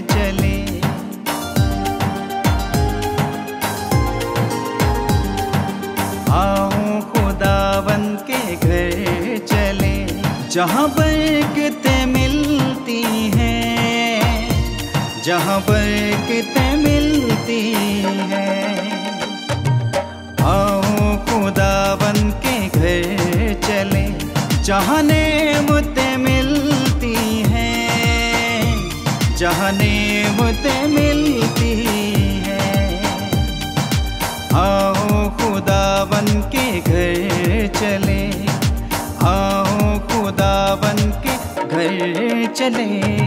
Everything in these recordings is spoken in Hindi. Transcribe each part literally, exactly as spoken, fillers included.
चले। आओ खुदावन के घर चले, जहाँ बरकतें मिलती हैं, जहाँ बरकतें मिलती हैं। आओ खुदावन के घर चले, जहाँ नेमतें मिलती हैं, जहाँ नेमतें मिलती हैं। आओ खुदावन के घर चले, आओ खुदावन के घर चले।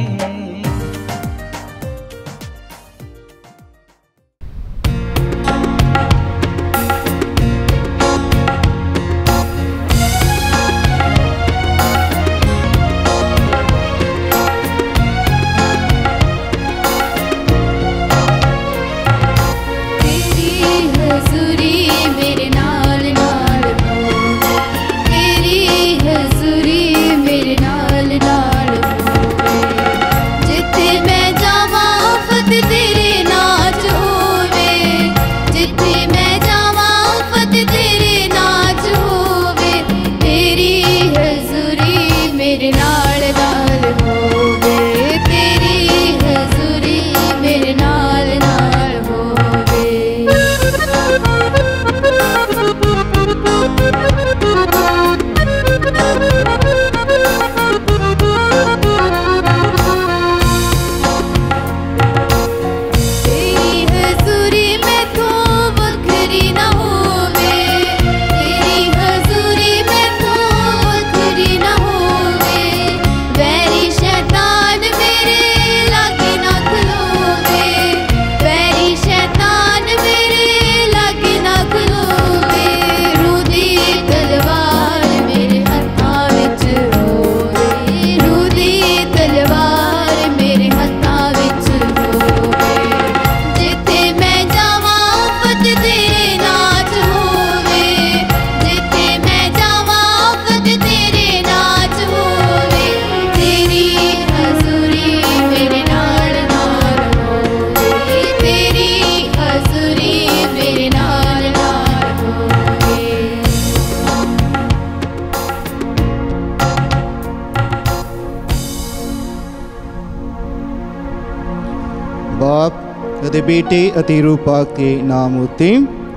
ਅਤੇ ਬੇਟੇ ਅਤੇ ਰੂਹ ਪਾਕ ਦੇ ਨਾਮ ਉਤੇ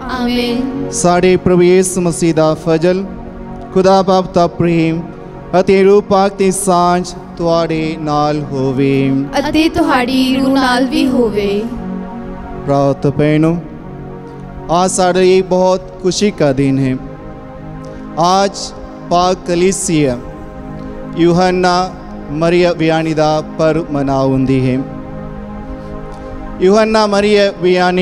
ਆਮੀਨ। ਸਾਡੇ ਪ੍ਰਭੂ ਯਿਸੂ ਮਸੀਹ ਦਾ ਫਜ਼ਲ, ਖੁਦਾ ਬਾਪ ਦਾ ਪ੍ਰੇਮ ਅਤੇ ਰੂਹ ਪਾਕ ਦੀ ਸਾਂਝ ਤੁਹਾਡੇ ਨਾਲ ਹੋਵੇ ਅਤੇ ਤੁਹਾਡੀ ਰੂਹ ਨਾਲ ਵੀ ਹੋਵੇ। प्रात बहनों, आज साढ़े ये बहुत खुशी का दिन है। आज पाक कलीसिया यूहन्ना मरिया वियानी दा पर्व मनाउंदी है। यूहन्ना मरिया वियानी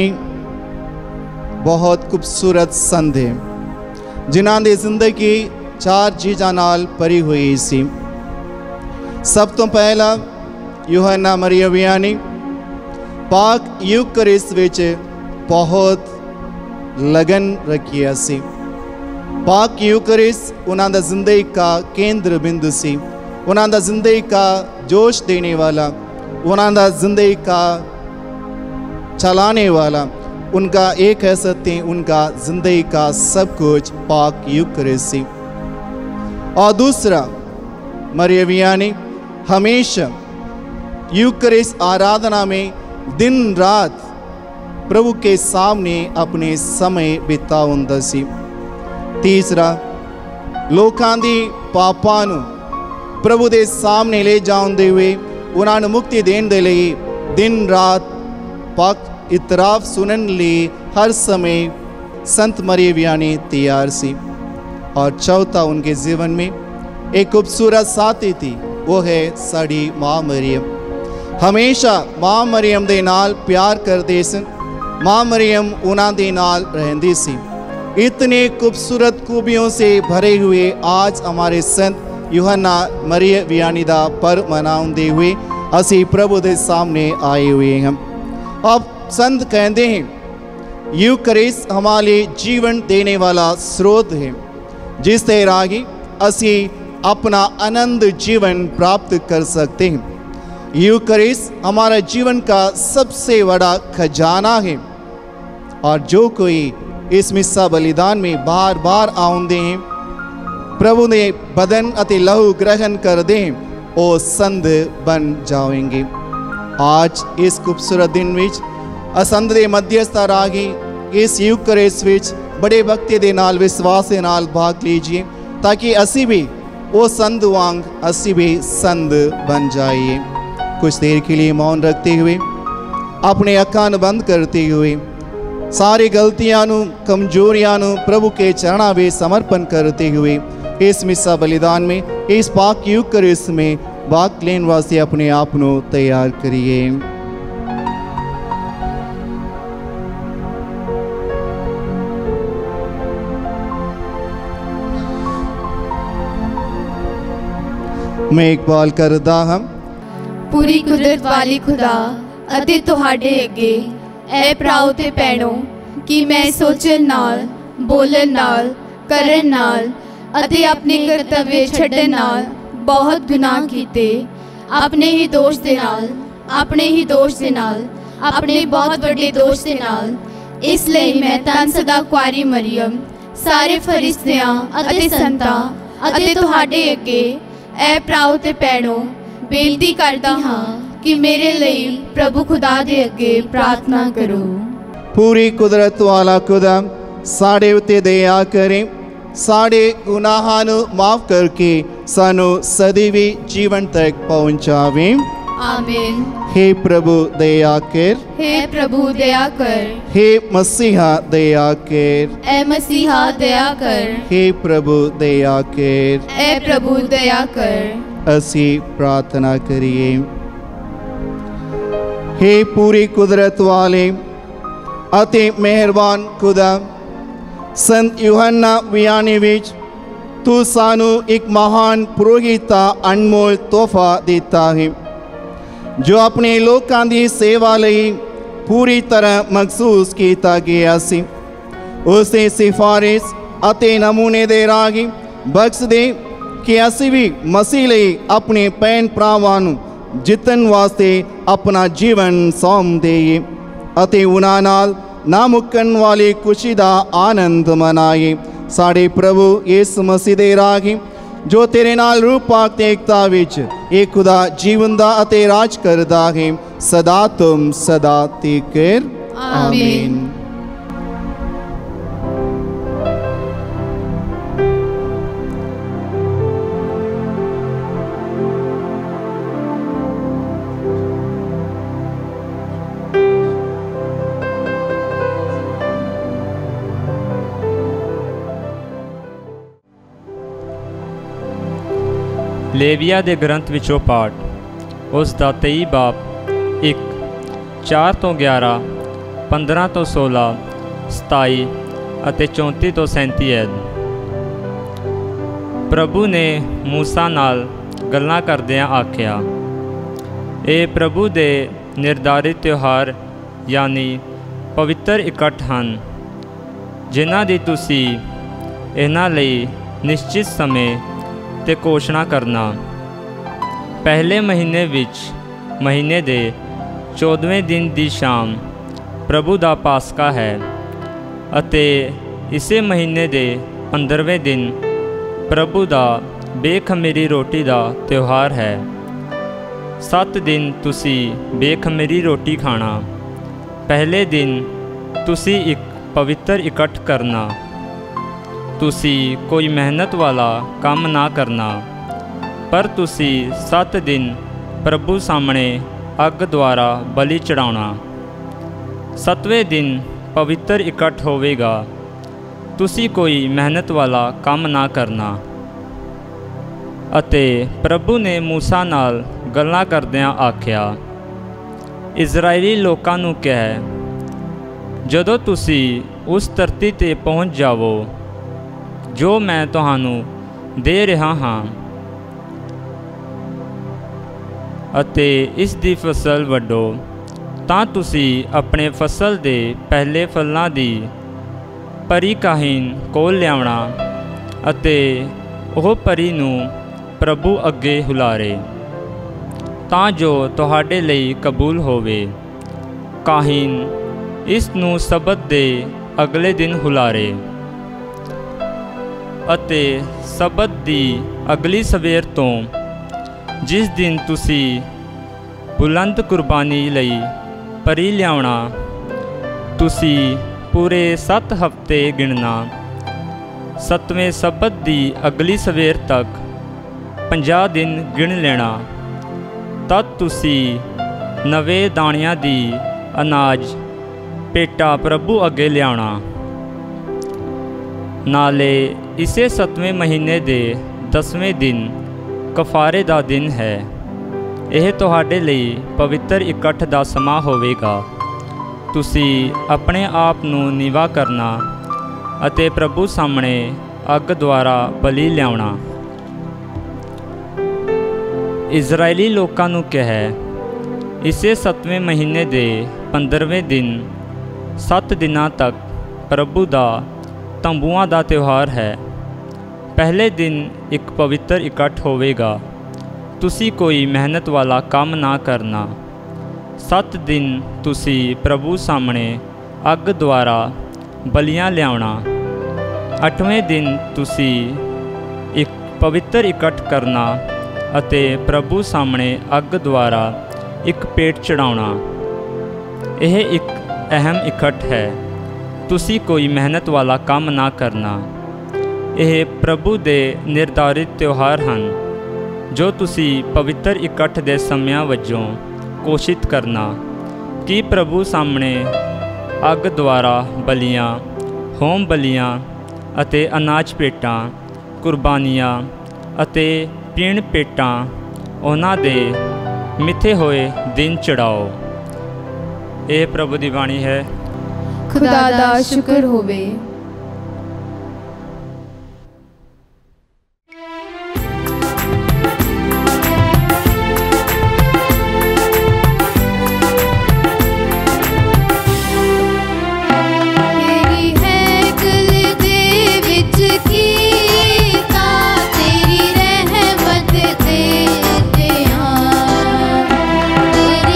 बहुत खूबसूरत संत है, जिन्हां दी जिंदगी चार चीज़ां नाल भरी हुई सी। सब तो पहला यूहन्ना मरिया वियानी पाक यूकरिस्त विच बहुत लगन रखिया सी। पाक यूकरिस्त उन्हां दा जिंदगी का केंद्र बिंदु सी, उन्हां दा जिंदगी का जोश देने वाला, उन्हां दा जिंदगी का चलाने वाला, उनका एक कह सकते हैं उनका जिंदगी का सब कुछ पाक यूकरिस्त सी। और दूसरा, मरिया वियानी हमेशा यूकरिस्त आराधना में दिन रात प्रभु के सामने अपने समय बिताउंदा सी। तीसरा, लोकां दी पापां नूं प्रभु दे सामने ले जाउंदे हुए उन्हां नूं मुक्ति देण दे लई दिन रात पाक इतराफ सुनन लई हर समय संत मरिया वियानी तैयार सी। और चौथा, उनके जीवन में एक खूबसूरत साथी थी, वो है साड़ी माँ मरियम। हमेशा माँ मरियम दे नाल प्यार करते सन, माँ मरियम उन्हां दे नाल रहंदी सी। इतने खूबसूरत खूबियों से भरे हुए आज हमारे संत यूहन्ना मरिया वियानी दा पर्व मनाउंदे हुए असी प्रभु दे सामने आए हुए हैं। अब संत कहते हैं यूकरिस्त हमारे जीवन देने वाला स्रोत है, जिस तरह असी अपना आनंद जीवन प्राप्त कर सकते हैं। यूकरिस्ट हमारा जीवन का सबसे बड़ा खजाना है और जो कोई इस मिस्सा बलिदान में बार बार आउंदे हैं प्रभु ने बदन अति लहू ग्रहण कर दें वो संत बन जाएंगे। आज इस खूबसूरत दिन विच असंत दे मध्यस्थ रागी इस यूकरिस्ट विच बड़े भक्ति दे नाल विश्वास दे नाल भाग लीजिए ताकि असी भी वो संत वांग असी भी संत बन जाइए। कुछ देर के लिए मौन रखते हुए अपने अखां बंद करते हुए सारी गलतियां कमजोरियां प्रभु के चरणा में समर्पण करते हुए इस मिस्सा बलिदान में इस पाक यूकरिस्ट में भाग लेने वास्ते अपने आप को तैयार करिए। मैं इकबाल करदा हम पूरी कुदरत वाली खुदा अते तुहाडे अगे ऐ भराओ ते भैणो कि मैं सोचन नाल बोलन नाल करन नाल अते अपने कर्तव्य छड्डन नाल बहुत गुनाह कीते। अपने ही दोष दे नाल अपने ही दोष दे नाल अपने बहुत बड़े दोष दे नाल इसलिए मैं धन सदा कुआरी मरियम सारे फरिश्तियां अते संतां अते तुहाडे अगे ऐ भराओ ते भैणो बेनती करदा हां कि मेरे लिए प्रभु खुदा दे अगे प्रार्थना करो। पूरी कुदरत वाला खुदा साढ़े उत्ते दया करें साढ़े गुनाहां नू माफ करके सानू सदैवी जीवन तक पहुंचावे। आमीन। हे प्रभु दया कर हे प्रभु दया कर हे मसीहा दया कर ए मसीहा दया कर हे प्रभु दया कर ए प्रभु दया कर। असी प्रार्थना करिए। हे पूरी कुदरत वाले अति मेहरबान खुदा संत यूहन्ना वियानी विच तू सानू एक महान पुरोहित का अनमोल तोहफा देता है जो अपने लोगों की सेवा लई पूरी तरह मखसूस किया गया सी। उसे सिफारिश अते नमूने दे राही बख्श दे कि असी भी मसीह लई अपने भैन भरावां नू जितन वास्ते अपना जीवन सौंप देइए अते उन्हां नाल ना मुक्कन वाली खुशी दा आनंद मनाए। साढ़े प्रभु यीशु मसीह दे राही जो तेरे नाल रूप पाक एकता विच एक खुदा जीवन दा अते राज करदा है सदा तुम सदा तिकर आमीन। लेविया दे ग्रंथ विचों पाठ उस दा तेई बाप एक चार तो ग्यारह पंद्रह तो सोलह सताई अते चौंती तो सैंती ऐद। प्रभु ने मूसा नाल गल्लां करदियां आख्या ए प्रभु दे निर्धारित त्यौहार यानी पवित्र इकट्ठ हन जिन्हां दी तुसी इन्हां लई निश्चित समय ते घोषणा करना। पहले महीने विच महीने दे चौदहवें दिन दी शाम प्रभु दा पासका है अते इसे महीने दे पंद्रहवें दिन प्रभु दा बेखमीरी रोटी दा त्यौहार है। सत्त दिन तुसी बेखमीरी रोटी खाना। पहले दिन तुसी एक पवित्र इकट्ठ करना। तुसी कोई मेहनत वाला काम ना करना पर तुसी सत्त दिन प्रभु सामने अग द्वारा बलि चढ़ाना। सतवें दिन पवित्र इकट्ठ होवेगा। तुसी कोई मेहनत वाला काम ना करना। अते प्रभु ने मूसा नाल गल्लां करदियां आख्या इजराइली लोकां नूं कह जदों तुसी उस धरती ते पहुँच जावो जो मैं तुहानू दे रहा हाँ अते इस दी फसल वड्डो तां तुसी अपने फसल दे पहले फलों दी परी काहीन कोल लियावना अते ओह परी नू प्रभु अगे हुलारे। ਤਾਂ ਜੋ ਤੁਹਾਡੇ ਲਈ ਕਬੂਲ ਹੋਵੇ। ਕਾਹੀਨ ਇਸ ਨੂੰ ਸਬਤ ਦੇ ਅਗਲੇ ਦਿਨ ਹੁਲਾਰੇ ਅਤੇ ਸਬਤ ਦੀ ਅਗਲੀ ਸਵੇਰ ਤੋਂ, ਜਿਸ ਦਿਨ ਤੁਸੀਂ ਬੁਲੰਦ ਕੁਰਬਾਨੀ ਲਈ ਪਰੀ ਲਿਆਉਣਾ, ਤੁਸੀਂ ਪੂਰੇ ਸੱਤ ਹਫ਼ਤੇ ਗਿਣਨਾ। ਸੱਤਵੇਂ ਸਬਤ ਦੀ ਅਗਲੀ ਸਵੇਰ ਤੱਕ ਪੰਜਾਹ ਦਿਨ ਗਿਣ ਲੈਣਾ। ਤਦ ਤੁਸੀਂ ਨਵੇਂ ਦਾਣਿਆਂ ਦੀ ਅਨਾਜ ਪੇਟਾ ਪ੍ਰਭੂ ਅੱਗੇ ਲਿਆਉਣਾ। ਨਾਲੇ ਇਸੇ ਸੱਤਵੇਂ ਮਹੀਨੇ ਦੇ ਦਸਵੇਂ ਦਿਨ ਕਫਾਰੇ ਦਾ ਦਿਨ ਹੈ। ਇਹ ਤੁਹਾਡੇ ਲਈ ਪਵਿੱਤਰ ਇਕੱਠ ਦਾ ਸਮਾਂ ਹੋਵੇਗਾ। ਤੁਸੀਂ ਆਪਣੇ ਆਪ ਨੂੰ ਨੀਵਾ ਕਰਨਾ ਅਤੇ ਪ੍ਰਭੂ ਸਾਹਮਣੇ ਅੱਗ ਦੁਆਰਾ ਬਲੀ ਲਿਆਉਣਾ। ਇਜ਼ਰਾਈਲੀ ਲੋਕਾਂ ਨੂੰ ਕਹਿ, ਇਸੇ ਸੱਤਵੇਂ ਮਹੀਨੇ ਦੇ ਪੰਦਰਵੇਂ ਦਿਨ ਸੱਤ ਦਿਨਾਂ ਤੱਕ ਪ੍ਰਭੂ ਦਾ ਤੰਬੂਆਂ ਦਾ ਤਿਉਹਾਰ ਹੈ। ਪਹਿਲੇ ਦਿਨ ਇੱਕ ਪਵਿੱਤਰ ਇਕੱਠ ਹੋਵੇਗਾ। ਤੁਸੀਂ ਕੋਈ ਮਿਹਨਤ ਵਾਲਾ ਕੰਮ ਨਾ ਕਰਨਾ। ਸੱਤ ਦਿਨ ਤੁਸੀਂ ਪ੍ਰਭੂ ਸਾਹਮਣੇ ਅੱਗ ਦੁਆਰਾ ਬਲੀਆਂ ਲਿਆਉਣਾ। ਅੱਠਵੇਂ ਦਿਨ ਤੁਸੀਂ ਇੱਕ ਪਵਿੱਤਰ ਇਕੱਠ ਕਰਨਾ ਅਤੇ ਪ੍ਰਭੂ ਸਾਹਮਣੇ ਅੱਗ ਦੁਆਰਾ ਇੱਕ ਭੇਟ ਚੜਾਉਣਾ। ਇਹ ਇੱਕ ਅਹਿਮ ਇਕੱਠ ਹੈ। ਤੁਸੀਂ ਕੋਈ ਮਿਹਨਤ ਵਾਲਾ ਕੰਮ ਨਾ ਕਰਨਾ। ਇਹ ਪ੍ਰਭੂ ਦੇ ਨਿਰਧਾਰਿਤ ਤਿਉਹਾਰ ਹਨ, ਜੋ ਤੁਸੀਂ ਪਵਿੱਤਰ ਇਕੱਠ ਦੇ ਸਮਿਆਂ ਵਜੋਂ ਕੋਸ਼ਿਸ਼ ਕਰਨਾ ਕਿ ਪ੍ਰਭੂ ਸਾਹਮਣੇ ਅੱਗ ਦੁਆਰਾ ਬਲੀਆਂ, ਹੋਮ ਬਲੀਆਂ ਅਤੇ ਅਨਾਜ ਭੇਟਾਂ, ਕੁਰਬਾਨੀਆਂ ਅਤੇ ਪੀਣ ਭੇਟਾਂ ਉਹਨਾਂ ਦੇ ਮਿੱਥੇ ਹੋਏ ਦਿਨ ਚੜਾਓ। ਇਹ ਪ੍ਰਭੂ ਦੀ ਬਾਣੀ ਹੈ। ਖੁਦਾ ਦਾ ਸ਼ੁਕਰ ਹੋਵੇ।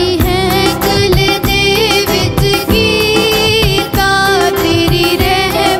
तेरी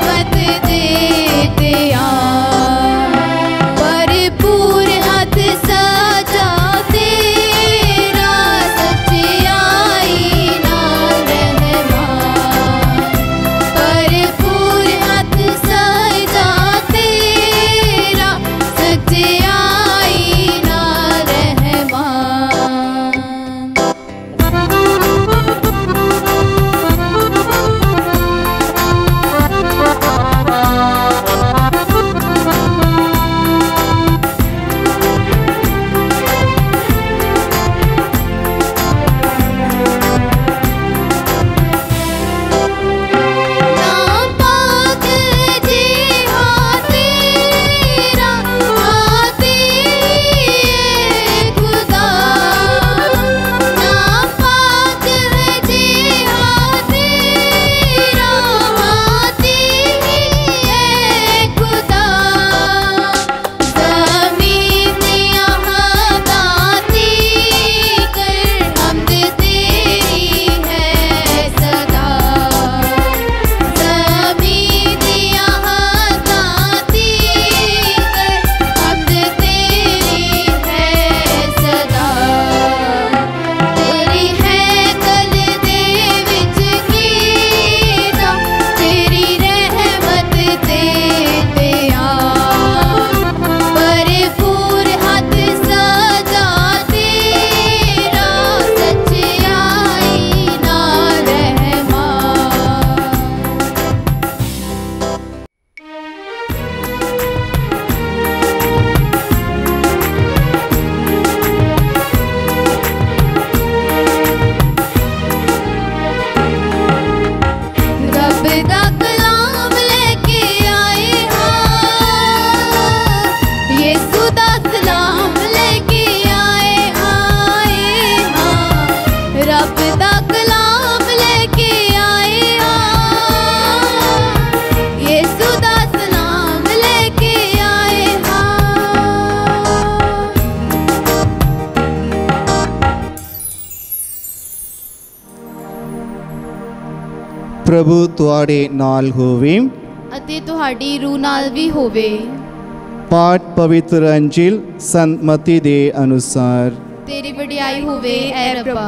प्रभु तुहाडे नाल होवे। ਅਤੇ ਤੁਹਾਡੀ ਰੂਹ ਨਾਲ ਵੀ ਹੋਵੇ। पाठ पवित्र अंजिल संत मत्ती दे अनुसार। ਤੇਰੀ ਵਡਿਆਈ ਹੋਵੇ ਐ ਰੱਬਾ।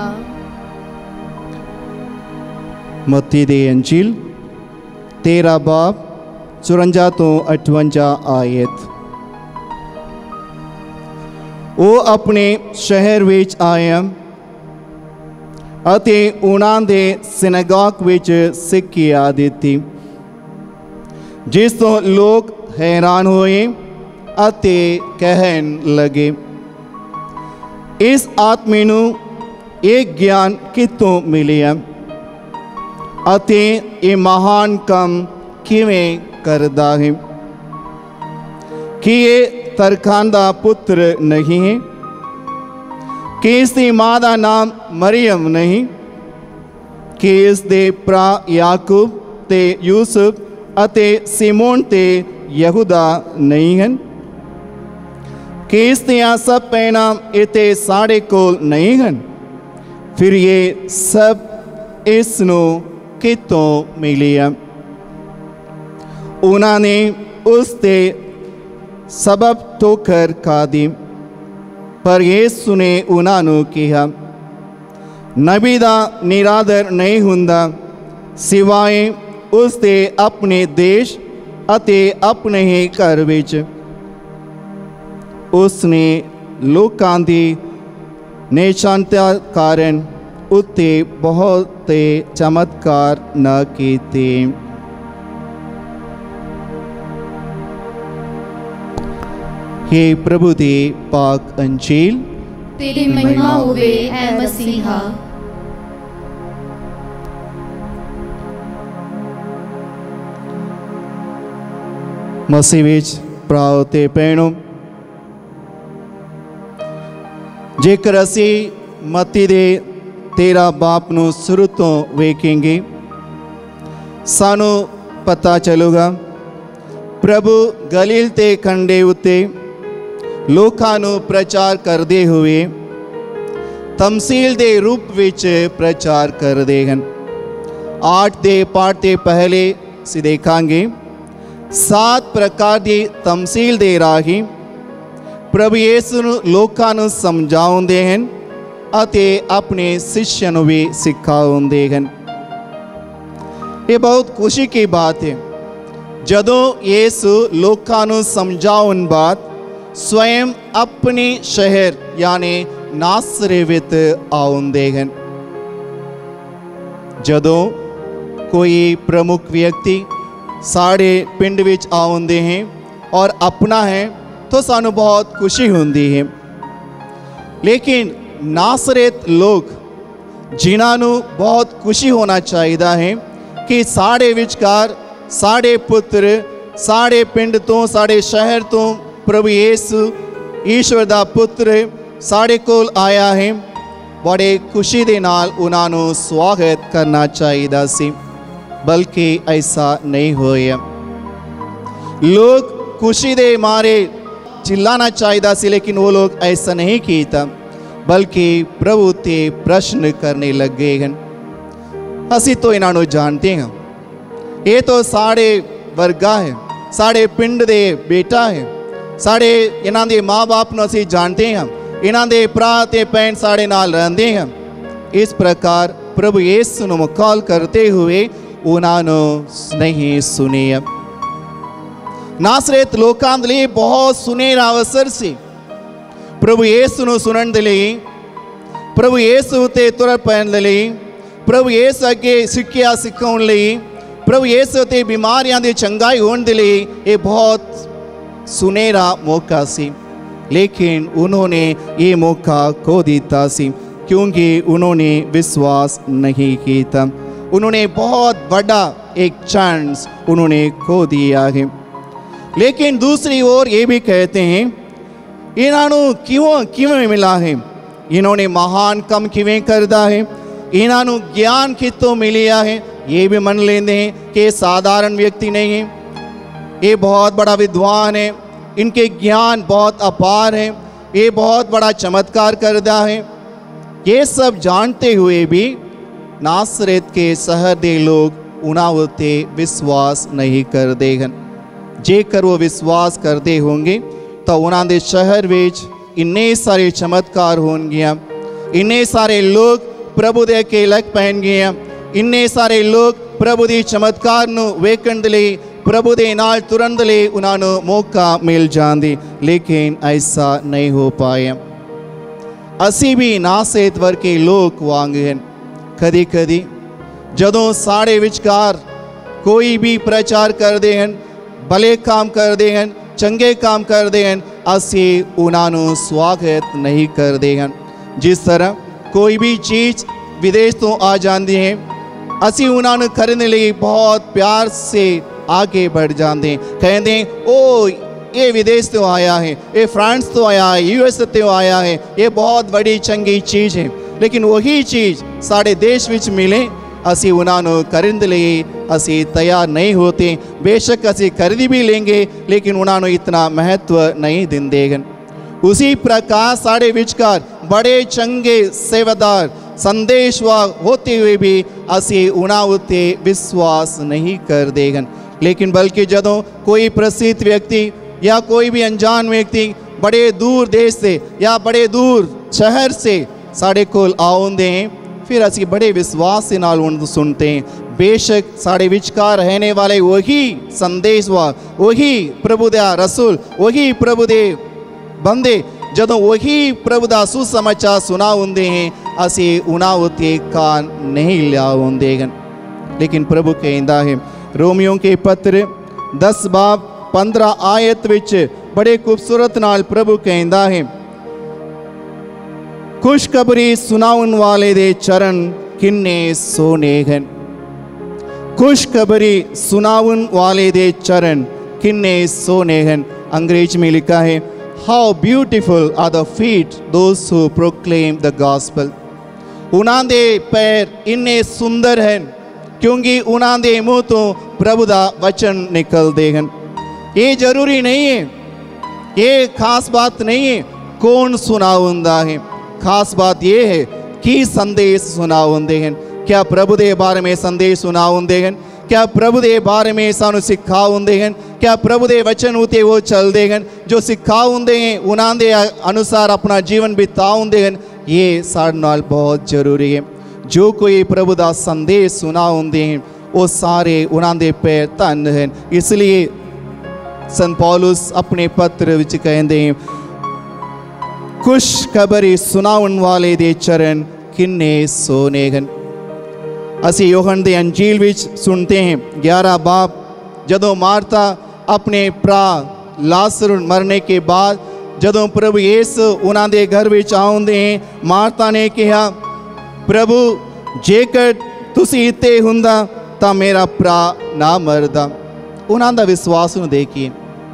मत्ती दे अंजिल तेरा बाप चौरंजा तो अठवंजा आयत। वो अपने शहर विच आया ਅਤੇ ਉਹਨਾਂ ਦੇ ਸਿਨਗੋਗ ਵਿੱਚ ਸਿੱਖਿਆ ਦਿੱਤੀ, ਜਿਸ ਤੋਂ ਲੋਕ ਹੈਰਾਨ ਹੋਏ ਅਤੇ ਕਹਿਣ ਲੱਗੇ, ਇਸ ਆਦਮੀ ਨੂੰ ਇਹ ਗਿਆਨ ਕਿੱਥੋਂ ਮਿਲਿਆ ਅਤੇ ਇਹ ਮਹਾਨ ਕੰਮ ਕਿਵੇਂ ਕਰਦਾ ਹੈ? ਕਿ ਇਹ ਤਰਖਾਨ ਦਾ ਪੁੱਤਰ ਨਹੀਂ ਹੈ? कि इसकी माँ का नाम मरियम नहीं? कि इसके भरा याकूब ते यूसुफ अते सिमोन ते यहूदा नहीं हैं? कि इसदियां सब भैणां इत्थे साढ़े कोल नहीं हैं? फिर ये सब इसनूं कितों मिलिया? उन्होंने उसते सबब ठोकर खा दी। पर यीशु ने उन्होंने कहा, नबी दा निरादर नहीं हुंदा सिवाय उसके अपने देश अते अपने ही घर विच। उसने लोकां दी निशानता कारण उत्ते बहुत चमत्कार न कीते। हे प्रभु दे पाक अंजील। तेरी महिमा होवे ऐ मसीहा। मसीह विच भराओ ते भैणों, जेकर असी मत्ती दे तेरा बाप नूं शुरू तो वेखेंगे, सानू पता चलूगा प्रभु गलील ते कंडे उत्ते लोकां नूं प्रचार करदे हुए तमसील दे रूप विच प्रचार करदे हन। आठ दे पाठ ते पहले असीं देखांगे सात प्रकार दी तमसील दे राही प्रभु यीशु नूं लोकां नूं समझाउंदे हन अते अपने शिष्यां नूं भी सिखाउंदे हन। ये बहुत खुशी की बात है जदों यीशु लोकां नूं समझाउण बाद स्वयं अपने शहर यानी नासरे विच आउंदे हन। जदों कोई प्रमुख व्यक्ति साढ़े पिंड विच आउंदे हैं और अपना है तो सानू बहुत खुशी होंदी है। लेकिन नासरेत लोग जिन्हां नूं बहुत खुशी होना चाहिए है कि साढ़े विचकार साढ़े पुत्र साढ़े पिंड तो साढ़े शहर तो प्रभु यीशु ईश्वर दा पुत्र साढ़े कोल आया है। बड़े खुशी दे नाल उन्हां नूं स्वागत करना चाहिए सी, बल्कि ऐसा नहीं होया। लोग खुशी दे मारे चिल्लाना चाहिए सी, लेकिन वो लोग ऐसा नहीं किया, बल्कि प्रभु ते प्रश्न करने लग गए हैं। असी तो इन्हां नूं जानते हैं, ये तो साढ़े वर्गा है, साढ़े पिंड दे बेटा है, साढ़े इन्हां दे माँ बाप नूं असीं जानते हैं, इन्हां दे भरा ते भैन साढ़े नाल रहंदे हैं। इस प्रकार प्रभु यीशु नूं मखौल करते हुए उन्हां नूं नहीं सुनिया। नासरेत लोकां दे लई बहुत सुनहरा अवसर सी प्रभु यीशु नूं सुनण दे लई, प्रभु यीशु ते तुर पैण दे लई, प्रभु यीशु अगे सिक्ख्या सिखाउण लई, प्रभु यीशु ते बीमारियां दी चंगाई होण दे लई ये बहुत सुनहरा मौका सी। लेकिन उन्होंने ये मौका खो दिया सी, क्योंकि उन्होंने विश्वास नहीं किया। उन्होंने बहुत बड़ा एक चांस उन्होंने खो दिया है। लेकिन दूसरी ओर ये भी कहते हैं इन्हों क्यों क्यों मिला है, इन्होंने महान कम किवें करदा है, इन्हों ज्ञान कितों मिलिया है। ये भी मान लेते हैं कि साधारण व्यक्ति नहीं है, ये बहुत बड़ा विद्वान है, इनके ज्ञान बहुत अपार है, ये बहुत बड़ा चमत्कार करता है। ये सब जानते हुए भी नासरेत के शहर के लोग उन्हां उत्ते विश्वास नहीं करते हैं। जेकर वो विश्वास करते होंगे तो उन्हां दे शहर विच इन्ने सारे चमत्कार होणगे, इन्ने सारे लोग प्रभु दे अगे लग पैणगे, इन्ने सारे लोग प्रभु दी चमत्कार नूं वेखण दे लई प्रभु दे नाल तुरन दे लई उन्हां नूं मौका मिल जांदी। लेकिन ऐसा नहीं हो पाया। असी भी नासैत वर्गे लोग वांग हैं। कदी कदी जदों साढ़े विचकार कोई भी प्रचार करते हैं, भले काम करते हैं, चंगे काम करते हैं, असी उन्हां नूं स्वागत नहीं करते हैं। जिस तरह कोई भी चीज़ विदेश तो आ जाती है, असी उन्हां नूं खरीदने लई बहुत प्यार से आगे बढ़ जाते हैं, कहते ओ ये विदेश तो आया है, ये फ्रांस तो आया है, यूएस तो आया है, ये बहुत बड़ी चंगी चीज़ है। लेकिन वही चीज़ साढ़े देश विच मिले, असी उन्हां नूं खरीदने लई असी तैयार नहीं होते। बेशक असी खरीद भी लेंगे लेकिन उन्हां नूं इतना महत्व नहीं देंदे हैं। उसी प्रकार साढ़े विचकार बड़े चंगे सेवादार संदेशवाहक होते हुए भी असी उन्हां उत्ते विश्वास नहीं करते हैं। लेकिन बल्कि जदों कोई प्रसिद्ध व्यक्ति या कोई भी अनजान व्यक्ति बड़े दूर देश से या बड़े दूर शहर से साढ़े कोल आउंदे हैं, फिर असी बड़े विश्वास से नाल उन सुनते हैं। बेशक साढ़े विचकार रहने वाले वही संदेशवाहक, वही प्रभु दा रसूल, वही प्रभु दे बंदे जदों वही प्रभु दा सुसमाचार सुना होंदे हैं, असी उन्हां उत्ते कान नहीं लिया होंदे हैं। लेकिन प्रभु कहता है रोमियो के पत्र दस बाब पंद्रह आयत विच बड़े खूबसूरत नाल प्रभु कहता है, खुशखबरी सुनाउन वाले दे चरण किन्ने सोने हैं। खुशखबरी सुनाउन वाले दे चरण किन्ने सोने हैं। अंग्रेज में लिखा है, how beautiful are the feet those who proclaim the gospel. उन्हां दे पैर इन्ने सुंदर हैं क्योंकि उन्हां दे मुंह तो प्रभु दा वचन निकलते हैं। ये जरूरी नहीं है, ये खास बात नहीं है कौन सुनाउंदा है, खास बात ये है कि संदेश सुनाउंदे हैं। क्या प्रभु दे बारे में संदेश सुनाउंदे हैं? क्या प्रभु दे बारे में सानू सिखाउंदे हैं? क्या प्रभु दे वचन उते वो चलते हैं जो सिखाउंदे हैं, उन्हां दे अनुसार अपना जीवन बिताउंदे हैं? ये साडे नाल बहुत जरूरी है। जो कोई प्रभु दा संदेश सुनाउंदे हैं वो सारे उन्हां दे पैर धन हैं। इसलिए संत पौलुस अपने पत्र विच कहते हैं, खुशखबरी सुनाउन वाले दे चरण किन्ने सोने हैं। असी यूहन्ना दे अंजील विच सुनते हैं ग्यारह बाब, जदों मार्था अपने भरा लाजर मरने के बाद जदों प्रभु यीशु उन्हां दे घर विच आउंदे हैं, मार्था ने कहा, प्रभु जेकर तुसी इत्ते हुंदा तां मेरा भरा ना मरदा। उन्हां दा विश्वास नूं देखिए,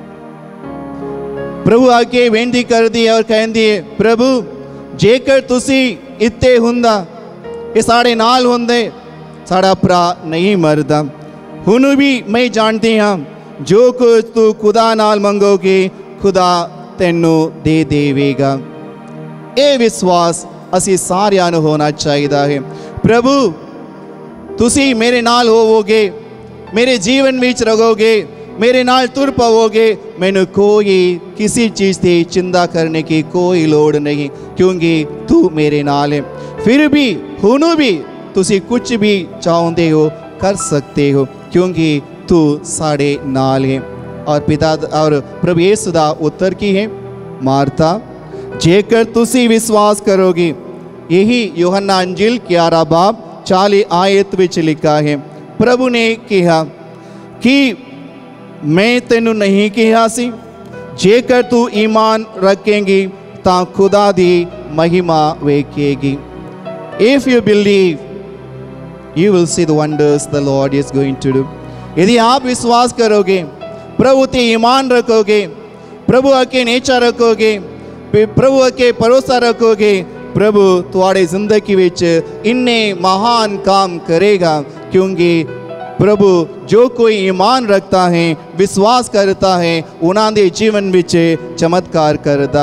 प्रभु आके बेनती कर दी और कहती है, प्रभु जेकर तुसी इत्ते हुंदा, ये साढ़े नाल हुंदे, साड़ा भरा नहीं मरदा। हुण भी मैं जानती हाँ जो कुछ तू खुदा नाल मंगोगे खुदा तेनू दे देवेगा। ये विश्वास असी सारियां नूं होना चाहिए है। प्रभु तुसी मेरे नाल होवोगे, मेरे जीवन विच रहोगे, मेरे नाल तुर पवोगे, मैनू कोई किसी चीज़ की चिंता करने की कोई लोड़ नहीं क्योंकि तू मेरे नाल है। फिर भी हुण भी तुसी कुछ भी चाहते हो कर सकते हो क्योंकि तू साढ़े नाल है। और पिता और प्रभु यीशु दा उत्तर की है, मार्था जेकर तुसी विश्वास करोगे, यही यूहन्ना अंजील ग्यारह बाब चालीस आयत विच लिखा है, प्रभु ने कहा कि मैं तेनू नहीं कहा सी, जेकर तू ईमान रखेंगी तां खुदा दी महिमा वेखेगी। If you believe you will see the wonders the lord is going to do. यदि आप विश्वास करोगे, प्रभु ते ईमान रखोगे, प्रभु के नेचर रखोगे, प्रभु के भरोसा रखोगे, प्रभु तुहाड़ी जिंदगी विच इन्ने महान काम करेगा क्योंकि प्रभु जो कोई ईमान रखता है, विश्वास करता है, उन्हां दे जीवन विच चमत्कार करता है।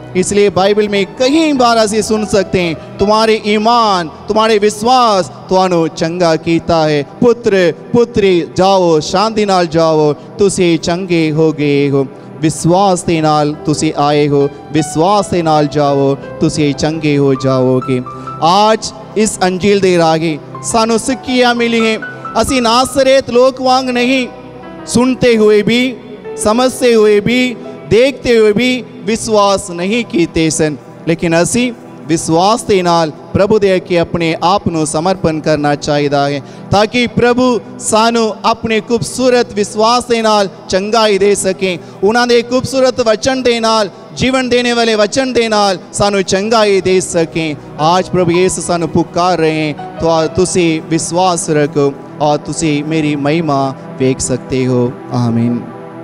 इसलिए बाइबल में कई बार ਅਸੀਂ सुन सकते हैं, तुम्हारे ईमान तुम्हारे विश्वास ਤੁਹਾਨੂੰ ਚੰਗਾ ਕੀਤਾ है। पुत्र पुत्री जाओ शांति नाल जाओ, ਤੁਸੀਂ ਚੰਗੇ हो गए हो। विश्वास के नाल तुसी आए हो, विश्वास के नाल जाओ, तुसी चंगे हो जाओगे। आज इस अंजील दे रागे सानू सिक्कियां मिली हैं। असी नासरेत लोक वांग नहीं, सुनते हुए भी, समझते हुए भी, देखते हुए भी विश्वास नहीं कीते सन, लेकिन असी विश्वास के नाल प्रभु दे के अपने आप को समर्पण करना चाहिए है, ताकि प्रभु सानू अपने खूबसूरत विश्वास के नाल चंगाई दे सकें। उन्होंने खूबसूरत वचन दे नाल, जीवन देने वाले वचन दे नाल सानू चंगाई दे सकें। आज प्रभु यीशु सानू पुकार रहे हैं, तो तुसी विश्वास रखो और तुसी मेरी महिमा देख सकते हो। आमीन।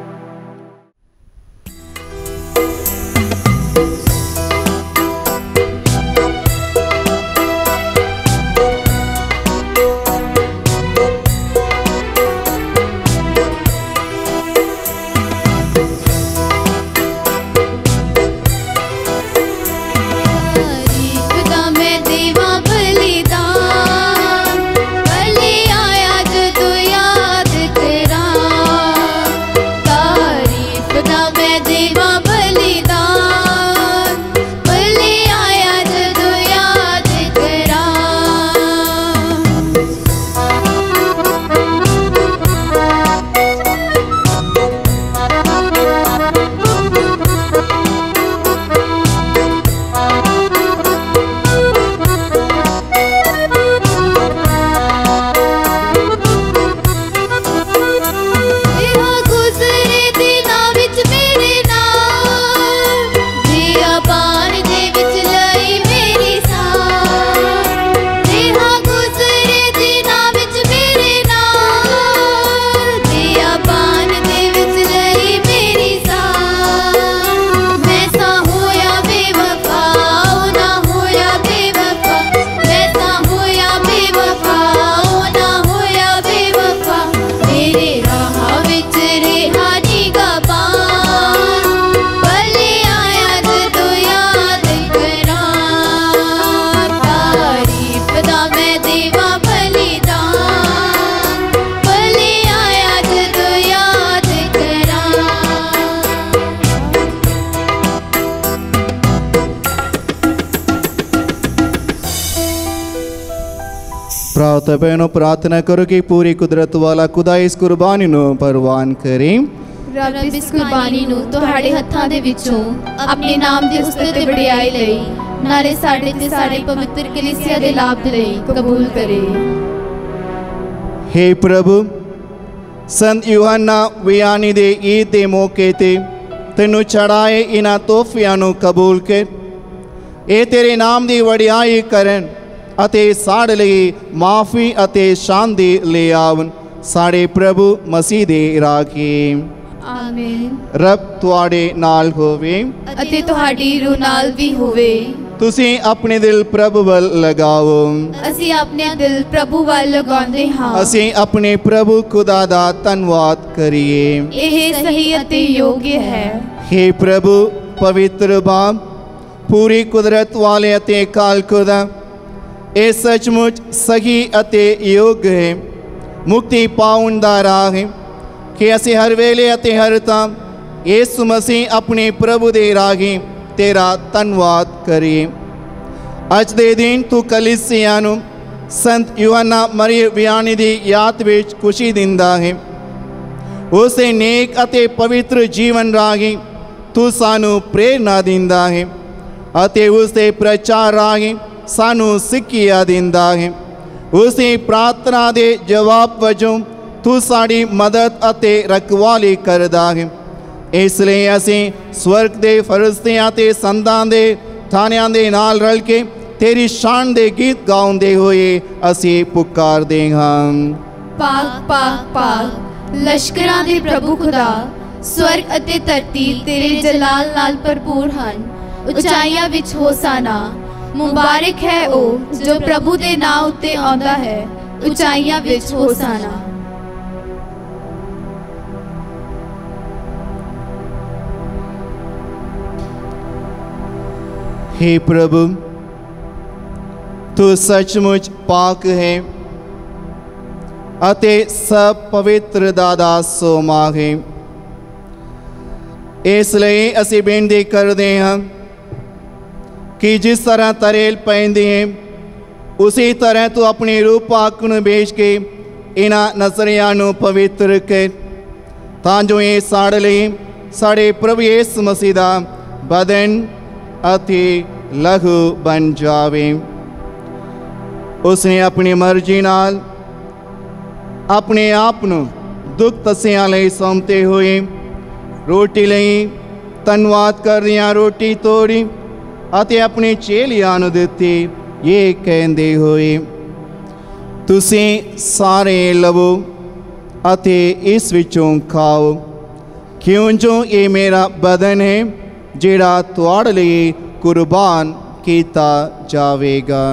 प्रार्थना बहनों प्रार्थना करो कि पूरी कुदरत वाला खुदा इस कुर्बानी नो परवान करे। रब इस कुर्बानी नु तुहाड़े हत्थां दे विचों अपने नाम दे उस्ते ते वडियाई लई नाले साडे ते साडी पवित्र कलीसिया दे लाभ दे लई कबूल करे। हे प्रभु, संत यूहन्ना वियानी दे ईद दे मौके ते तेनू चढ़ाए इन्हां तोहफियां नु कबूल कर। ए तेरे नाम दी वडियाई करन अते साढ़े लिए माफ़ी अते शांति ले आवन। साढ़े प्रभु मसीह दे राखे। आमीन। रब तुहाडे नाल होवे अते तुहाडी रूह नाल भी होवे। तुसी अपने दिल प्रभु वल लगाओ। असी अपने दिल प्रभु वल लगांदे हां। असी अपने प्रभु खुदा दा धन्नवाद करिए। यह सही अते योग्य है। हे प्रभु पवित्र बाप, पूरी कुदरत वाले अते काल खुदा, ਇਹ सचमुच सही ਅਤੇ ਯੋਗ ਹੈ। ਮੁਕਤੀ ਪਾਉਣ ਦਾ ਰਾਹ ਹੈ ਕਿ ਅਸੀਂ ਹਰ ਵੇਲੇ ਅਤੇ ਹਰ ਥਾਂ ਯਿਸੂ ਮਸੀਹ ਆਪਣੇ ਪ੍ਰਭੂ ਦੇ ਰਾਹੀਂ ਤੇਰਾ ਧੰਨਵਾਦ ਕਰੀਏ। ਅੱਜ ਦੇ ਦਿਨ ਤੂੰ ਕਲੀਸਿਆ ਨੂੰ ਸੰਤ ਯੂਹੰਨਾ ਮਰੀਮ ਵਿਆਨੀ ਦੀ ਯਾਦ ਵਿੱਚ ਖੁਸ਼ੀ ਦਿੰਦਾ ਹੈ। ਉਸੇ ਨੇਕ ਅਤੇ ਪਵਿੱਤਰ ਜੀਵਨ ਰਾਹੀਂ ਤੂੰ ਸਾਨੂੰ ਪ੍ਰੇਰਨਾ ਦਿੰਦਾ ਹੈ ਅਤੇ ਉਸਦੇ ਪ੍ਰਚਾਰ ਰਾਹੀਂ सानू सिक्खिया दिंदा है। उसी प्रार्थना दे जवाब वजों तू साड़ी मदद अते रखवाली करदा है। इसलिए असी स्वर्ग दे फरिश्तियां ते संतां दे थानियां दे नाल रल के तेरी शान दे गीत गाउंदे होए असी पुकारदे हां। पाक पाक पाक लश्करां दे प्रभु खुदा, स्वर्ग अते धरती तेरे जलाल नाल भरपूर हन। उचाइयां विच होसाना, मुबारक है ओ जो प्रभु दे नाम उत्ते आंदा है। उचाइयां विच होसाना। हे प्रभु, तू सचमुच पाक है अते सब पवित्र दादा सो मांगे। इसलिए असी बेनती करते हैं कि जिस तरह तरेल पैंदी है उसी तरह तू अपनी रूप पाक नूं भेज के इन्हां नजरियां नूं पवित्र कर, तां जो ये साढ़े लिए साढ़े प्रभु यीशु मसीह दा बदन अति लहू बन जावे। उसने अपनी मर्जी नाल अपने आप नूं दुख तसियां लई सौंपते हुए रोटी लई धन्नवाद करदियां रोटी तोड़ी अते अपने चेलियां नूं दित्ती, ये कहंदे होए, तुसीं सारे लवो अते इस विचों खाओ, क्यों जो ये मेरा बदन है जिहड़ा तुहाडे लई कुर्बान कीता जावेगा।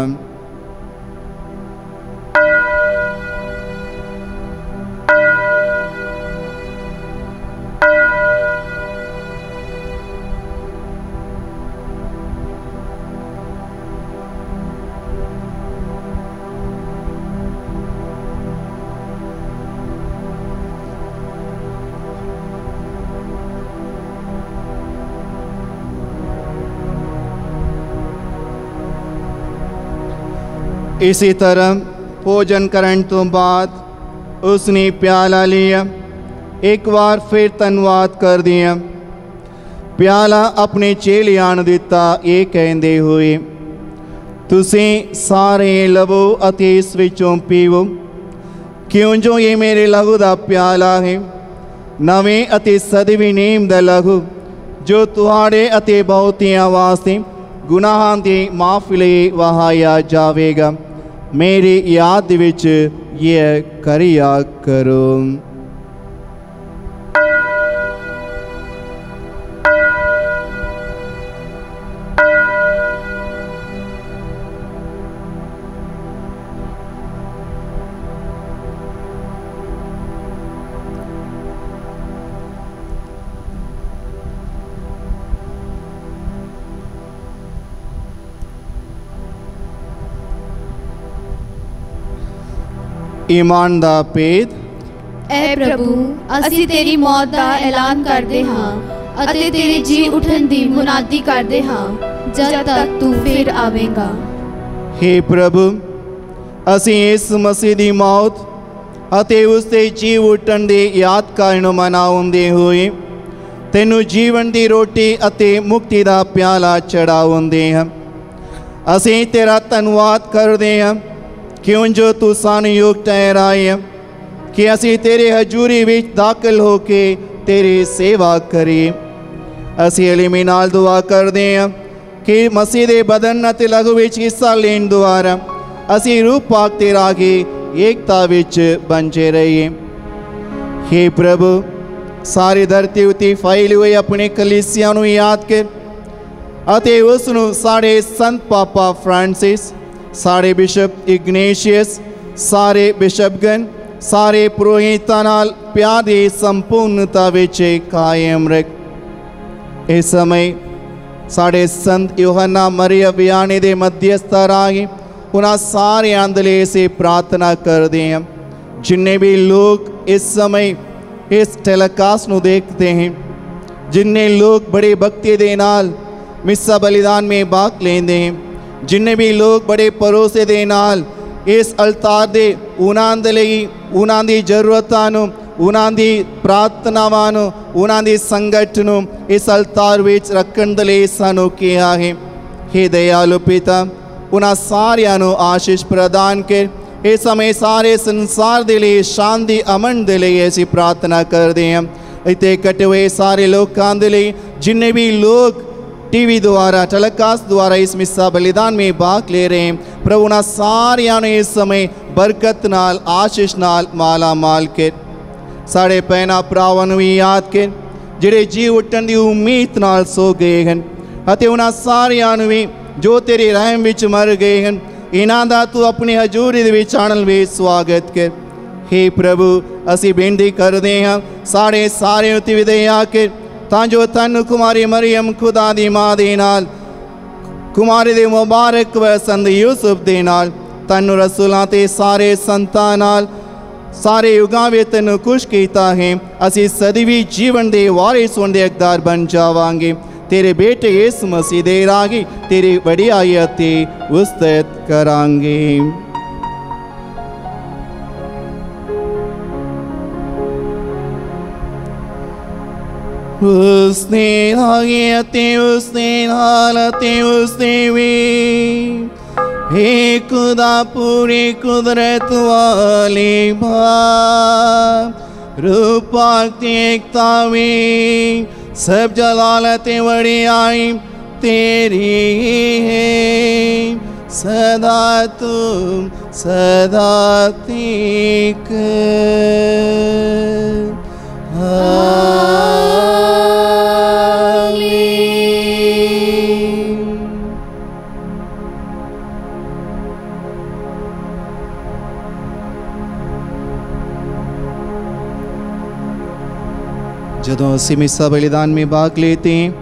इसी तरह भोजन करने तो बाद उसने प्याला लिया, एक बार फिर धन्नवाद कर दिया, प्याला अपने चेलियां नूं दिता, ये कहंदे हुए, तुसीं सारे लवो अते इस विचों पीवो, क्यों जो ये मेरे लहू दा प्याला है, नवें अते सदवी नेम दा लहू, जो तुहाडे अते बहुतियां वास्ते गुनाहां दी माफ़ी लई वहाया जावेगा। मेरी याद विच ये करिया करो। ईमान दा भेद। ऐ प्रभु, असी तेरी मौत दा ऐलान करते हाँ अते तेरे जी उठन दी मुनादी करते हाँ जब तक तू फिर आवेगा। हे प्रभु, असी इस मसीह दी मौत अते उसदे जी उठन दी याद करन मनाउंदे होए तेनू जीवन दी रोटी अते मुक्ति दा प्याला चढ़ाउंदे हां। असी तेरा धन्नवाद करदे हां क्यों जो तू सानू योग ठहराए कि असी तेरे हजूरी विच दाखिल होके तेरी सेवा करिए। असी अलीमी नाल दुआ करदे हां कि मसीह दे बदन अते लहू विच हिस्सा लेण द्वारा असी रूह पाक ते रागे एकता विच बंजे रहिए। हे प्रभु, सारी धरती उत्ते फैली हुई अपने कलीसिया नूं याद कर अते उस नूं साढ़े संत पापा फ्रांसिस, सारे बिशप इग्नेशियस, सारे बिशपगण, सारे पुरोहितां नाल प्यार दी संपूर्णता विच कायम रख। इस समय साढ़े संत यूहन्ना मरिया वियानी दे मध्यस्थ राही उन्हां सारे आंदले से प्रार्थना करदे हैं जिन्ने भी लोग इस समय इस टेलीकास्ट नूं देखते हैं, जिन्ने लोग बड़े भक्ति दे नाल मिस्सा बलिदान में भाग लेंदे हैं, जिन्ने भी लोग बड़े भरोसे दे नाल इस अलतार दे उन्हां दे लई उन्हां दी जरूरतां नूं उन्हां दी प्रार्थनावां नूं उन्हां दी संगत नूं इस अलतार विच रखण दे लई सानूं किहा है। हे दयालु पिता, उन्हां सारियां नूं आशीष प्रदान कर। इस समय सारे संसार दे लई शांति अमन दे लई असीं प्रार्थना करदे हां। इत्थे इकट्ठे हुए सारे लोकां दे लई जिन्ने भी लोग टीवी द्वारा टेलीकास्ट द्वारा इस मिस्सा बलिदान में भाग ले रहे हैं, प्रभु उन्हां सारियां नूं इस समय बरकत नाल आशीष नाल माला माल कर। साढ़े भैणां भरावां नूं भी याद कर जिहड़े जी उठण दी उम्मीद नाल सो गए हन अते उन्हां सारियां नूं भी जो तेरे रहम विच मर गए हन, इन्हां दा तू अपनी हजूरी दे विच आणन विच स्वागत कर। हे प्रभु, असीं बेनती करदे हां साढ़े सारे उत्ते विदया कर तां जो धन कुमारी मरियम खुदा दी मां दे नाल कुमारी दे मुबारक व संत यूसुफ दे नाल तैनू रसूलां ते सारे संतां नाल सारे युगां विच तैनू खुश कीता है। असीं सदैवी जीवन दे वारिस होण दे हकदार बन जावांगे। तेरे बेटे यीशु मसीह दे राही तेरी वडियाई अते उस्तत करांगे। उसने आगे उसने हालते उसने वे हे खुदा पूरी कुदरत वाले बाप रूपाक एकता में सब जलालतें वड़ियाई तेरी है सदा तुम सदा तीक जदों असीं मिस्सा बलिदान में भाग लेते हैं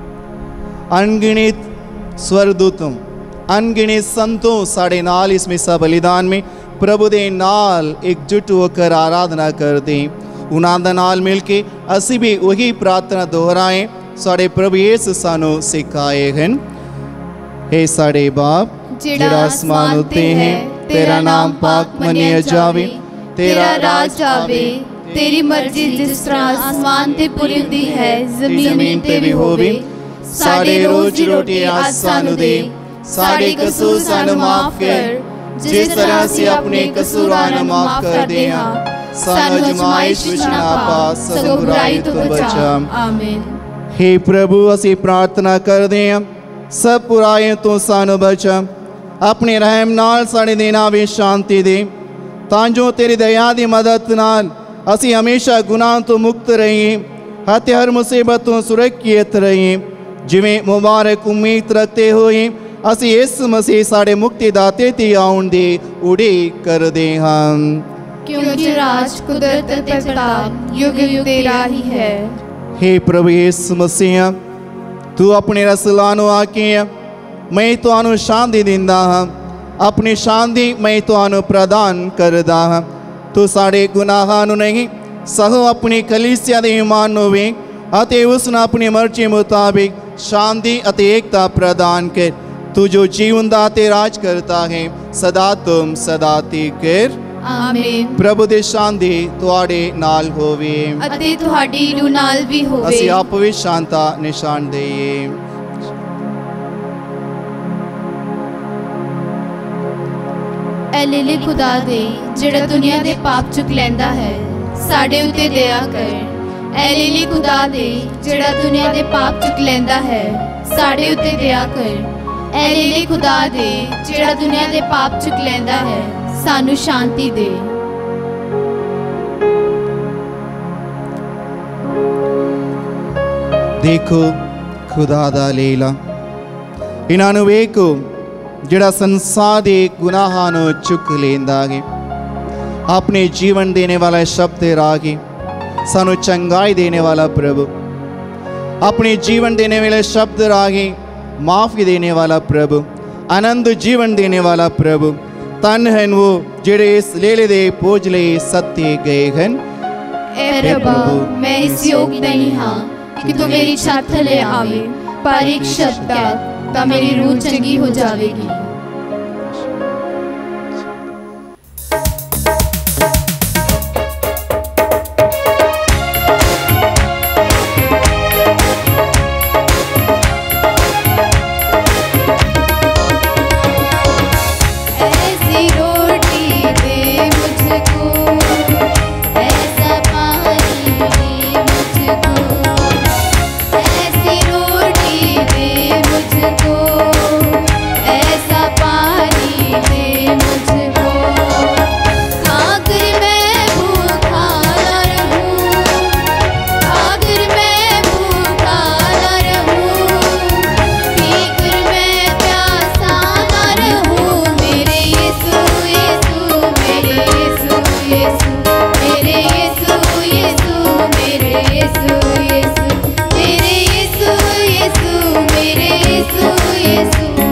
अनगिणित स्वरदूतों अनगिणित संतों साढ़े नाल इस मिस्सा बलिदान में प्रभु दे नाल एकजुट होकर आराधना करते हैं। उन्हां दे नाल मिल के असीं भी वही प्रार्थना दोहराएं साढ़े प्रभु यीशु सानू सिखाए हैं। हे साढ़े बाप जिहड़ा आसमान उत्ते है तेरा नाम पाक मनिया जावे तेरा राज आवे तेरी मर्जी जिस तरह आसमान ते पूरी हुंदी है जमीन ते भी होवे। साडे रोज रोटी आज सानू दे साडे कसूर सानू माफ कर जिस तरह से अपने कसूरां नू माफ कर दे हां सानू अजमाइश विच ना पा सगों बुराई तो बचा। आमीन। हे प्रभु असीं प्रार्थना करदे हां सब बुराइयों तो सानू बचा अपने रहम नाल साडे दिनां विच शांति दे तां जो तेरी दया दी मदद नाल असी हमेशा गुनाह तो मुक्त रहिए हते हर मुसीबत तो सुरक्षित रहिए जिवें मुबारक उम्मीद रखते हुए असी इस मसीह साढ़े मुक्तिदाते दी आउण दी उड़ीक करदे हां क्योंकि राज कुदरत ते प्रताप युग युग तेरा ही है। हे प्रभु यीशु मसीह तू अपने रसूलां नू आखे मैं तुहानू शांति दिंदा हां अपनी शांति मैं तुहानू प्रदान करदा हां तू साढ़े गुनाहां नू नहीं सगों अपनी कलीसिया दे ईमान नू वे अते उस नू अपनी मर्जी मुताबिक शांति अते एकता प्रदान कर। तू जो जीवन दाते राज करता है सदा तुम सदा तीकर। आमीन। प्रभु दे शांति तुहाडे नाल होवे अते तुहाडी रूह नाल भी होवे। असीं आप विच शांता निशान देइए। ऐ लीले खुदा दे जिहड़ा दुनिया दे पाप चुक लैंदा है साडे उत्ते दया कर। ऐ लीले खुदा दे जिहड़ा दुनिया दे पाप चुक लैंदा है साडे उत्ते दया कर। ऐ लीले खुदा दे जिहड़ा दुनिया दे पाप चुक लैंदा है सानू शांति दे। देखो खुदा दा लीला इन्हां नू वेखो जिहड़ा संसार दे गुनाहां नू चुक लैंदा है अपने जीवन देने वाला शब्द रागी सानू चंगाई देने वाला प्रभु अपने जीवन देने वाले शब्द रागी माफी देने वाला प्रभु आनंद जीवन देने वाला प्रभु तन हैं वो जिहड़े इस लेले दे बोझ लई सत्ते गए हैं। ऐ रब्बा मैं इस योग नहीं हां कि तू मेरी छात थले आवे पर एक शब्द तां मेरी रूह चंगी हो जाएगी। मेरे यीशु यीशु मेरे यीशु यीशु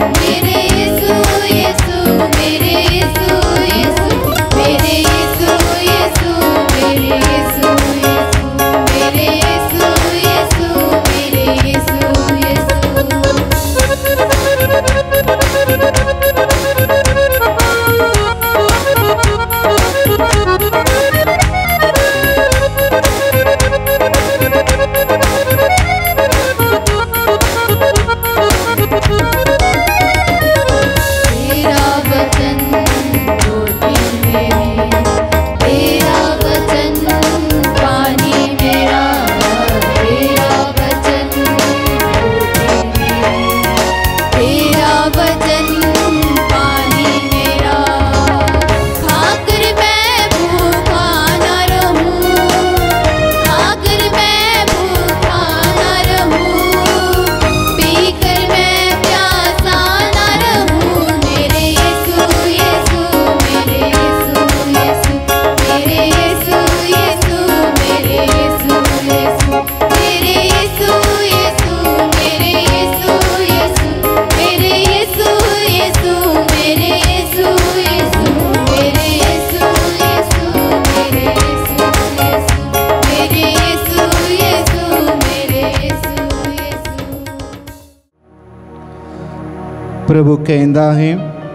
प्रभु कहता है,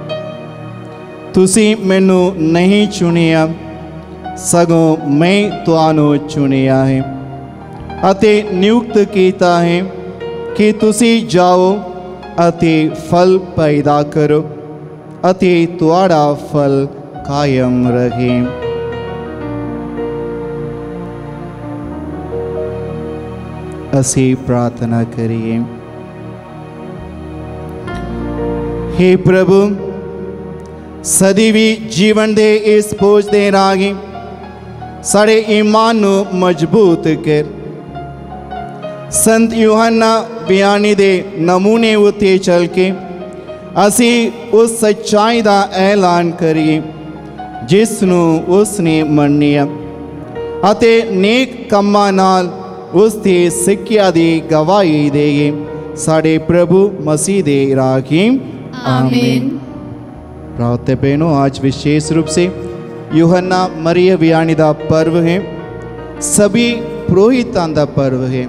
तुसी मैनू नहीं चुनिया, सगों मैं तुहानू चुनिया है अते नियुक्त कीता है कि तुसी जाओ अते फल पैदा करो अते तुहाड़ा फल कायम रहे। असी प्रार्थना करिए। हे प्रभु, सदीवी जीवन दे इस बोझ दे रागी साढ़े ईमान नू मजबूत कर। संत यूहन्ना बयानी दे नमूने उत्ते चल के असी उस सच्चाई दा ऐलान करिए जिसनू उसने मन्निया अते नेक कम्मां नाल उसकी सिक्ख्या दी गवाही देगे। साढ़े प्रभु मसीह दे राखी आमीन। प्रार्थना बहनों, आज विशेष रूप से यूहन्ना मरिया वियानी दा पर्व है, सभी पुरोहितां दा पर्व है।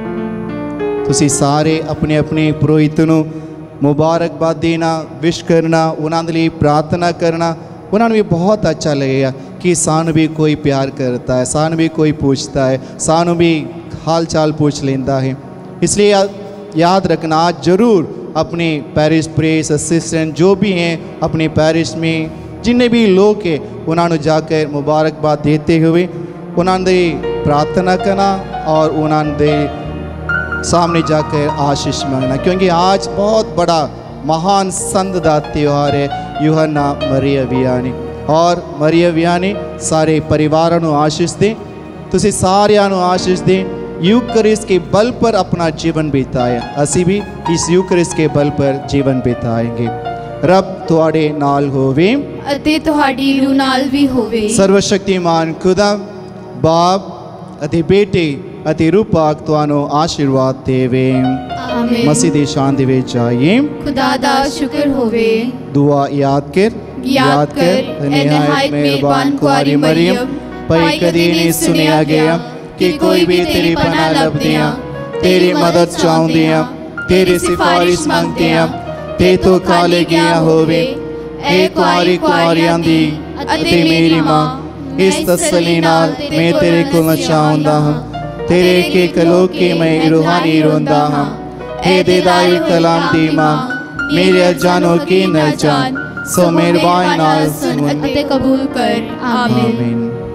तुसी सारे अपने अपने पुरोहित नू मुबारकबाद देना, विश करना, उन्होंने लिए प्रार्थना करना। उन्होंने भी बहुत अच्छा लगेगा कि सानू भी कोई प्यार करता है, सानू भी कोई पूछता है, सानू भी हाल चाल पूछ लेता है। इसलिए या, याद रखना, आज ज़रूर अपने पैरिश प्रेस असिस्टेंट जो भी हैं अपने पैरिश में जिन्हें भी लोग हैं उन्होंने जाकर मुबारकबाद देते हुए उन्होंने प्रार्थना करना और उन्होंने सामने जाकर आशीष मांगना, क्योंकि आज बहुत बड़ा महान संत दा त्यौहार है यूहन्ना मरिया वियानी। और मरिया वियानी सारे परिवार नू आशीष दें, तुसी सारियां नू आशीष दें। यूकरिस्ट के बल पर अपना जीवन बिताया, असी भी इस यूकरिस्ट के बल पर जीवन बिताएंगे। रब तुहाडे नाल होवे अते तुहाडी रूह नाल भी होवे। सर्वशक्तिमान खुदा बाप अते बेटे अते रूह पाक तुहानू आशीर्वाद देवे। आमीन। मसीह दी शान दे विच जाइए। खुदा दा शुक्र होवे। दुआ याद कर याद कर ए नहायत मेहरबान कुआरी मरियम, भाई कदी नहीं सुनिया गया कि कोई भी तेरी पनाह लभदियां, तेरी मदद चाहुंदियां, तेरी सिफारिश मंगदियां, ते तो काले गया होवे। ए कुआरी कुआरियां दी अते मेरी मां, इस तसल्ली नाल मैं तेरे कोल चाहुंदा हां, तेरे के कलो के मैं रूहानी रोंदा हां। ए देदाई कलाम दी मां, मेरे जानो की न जान, सो मेहरबान नाल सुन अते कबूल कर। आमीन।